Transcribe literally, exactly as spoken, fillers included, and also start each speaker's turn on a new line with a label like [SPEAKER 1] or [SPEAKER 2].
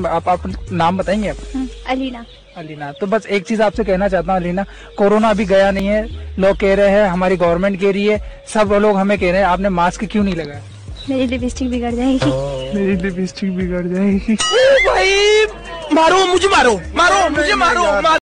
[SPEAKER 1] Ma'am आप, आप नाम बताएंगे आप?
[SPEAKER 2] अलीना।
[SPEAKER 1] अलीना, तो बस एक चीज आपसे कहना चाहता हूँ अलीना, कोरोना अभी गया नहीं है, लोग कह रहे हैं, हमारी गवर्नमेंट कह रही है, सब लोग हमें कह रहे हैं आपने मास्क क्यों नहीं लगाया?
[SPEAKER 2] मेरी लिपस्टिक बिगड़ जाएगी।
[SPEAKER 1] मेरी लिपस्टिक बिगड़ जाएगी।
[SPEAKER 3] भाई मारो मुझे, मारो मारो मुझे, मारो, मारो।